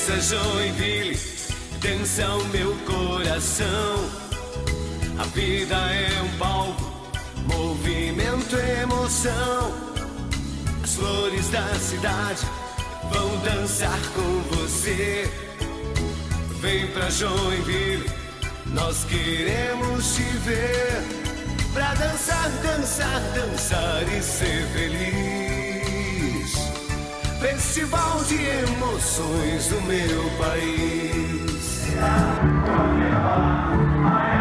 Dança Joinville, dança o meu coração. A vida é um palco, movimento, emoção. As flores da cidade vão dançar com você. Vem pra Joinville, nós queremos te ver. Pra dançar, dançar, dançar e ser feliz. Festival de emoções do meu país.